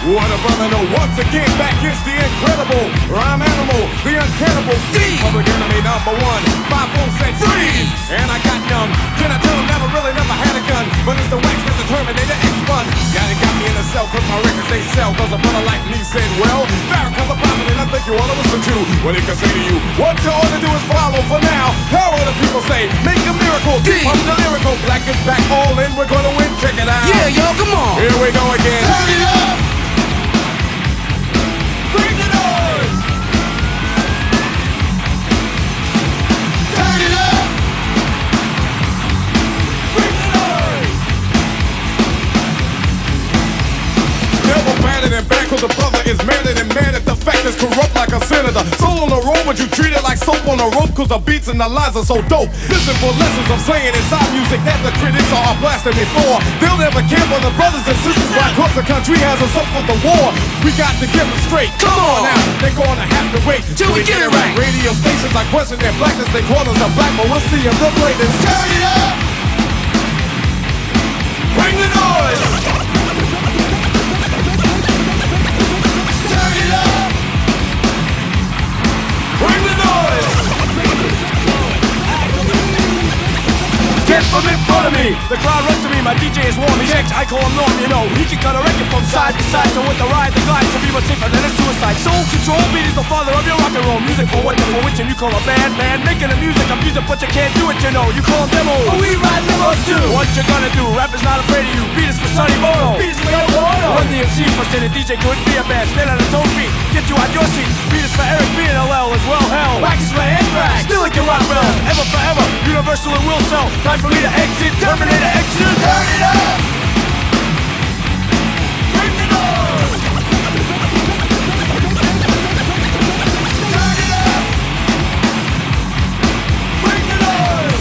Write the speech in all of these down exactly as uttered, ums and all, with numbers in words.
What a brother, no, once again, back is the incredible rhyme animal, the uncannibal D. Public enemy number one, my phone said freeze, and I got numb. Can I tell him never really never had a gun, but it's the wax with the Terminator X-Bun. Got it, got me in a cell, cause my records they sell, cause a brother like me said, well, Farrakhan's a prophet and I think you ought to listen to what he can say to you. What you ought to do is follow for now. How will the people say, make a miracle, D. I'm the lyrical, black is back, all in, we're gonna win, check it out. Yeah, yo, come on. Here we go again. Turn it up. Bring the noise. Turn it up. Bring the noise. Never batted and back, cause the brother is madder than mad at the fact it's corrupt like a senator. Soul on the road, but you treat it like soap on a rope, cause the beats and the lines are so dope. Listen for lessons I'm saying inside music that the critics are blasting me for. They'll never care for the brothers and sisters why cause the country has us up for the war. We got to get them straight. Come on now, they're gonna have to wait till we get it right. Radio stations like question their blackness, they call us a black, but we'll see them the latest. Turn it up. Bring the noise. Turn it up. Bring the noise. Get from in front of me. The crowd runs to me, my D J is warm. He's X, I call him Norm, you know. He can cut a record from side to side. So with the ride, the glide, to be much safer than a suicide. Soul control beat is the father of your rock and roll. Music for what and for which, and you call a band, man. Making the music, I'm music, but you can't do it, you know. You call them demos, but we ride limos too. What you gonna do? Rap is not afraid of you. Beat is for Sonny Bono. Beat is for your Bono. Run the M C for saying the D J couldn't be a band. Stand on his own feet, get you out your seat. Beat is for Eric B and L L as well, hell. Wax is for Anthrax, still like your rock bells. Ever forever, universal and will sell. Time for me to exit, Terminator exit. Turn it up. Bring the noise. Turn it up. Bring the noise.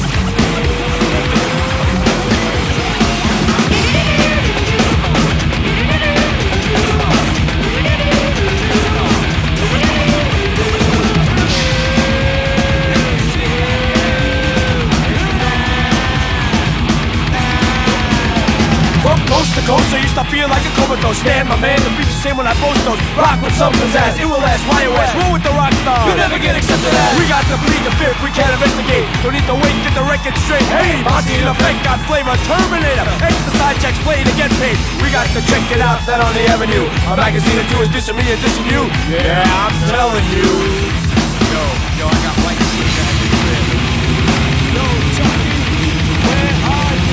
From coast to coast, so you stop feeling like a comatose. Stand, my man, the beat's the same when I post those. Rock with some pizzazz, it will last, why it west. Roll with the rock stars, you never get accepted as. We got to plead the fifth, we can't investigate. Don't need to wait, get the record straight. Hey, Monty in effect, got flavor, Terminator. Exercise checks, play to get paid. We got to check it out, that on the avenue. A magazine or two is dissing me and dissing you. Yeah, I'm telling you. Yo, yo, I got white shit. Yo, Chucky, where are you?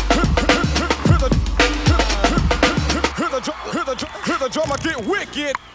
Hear the drummer get wicked.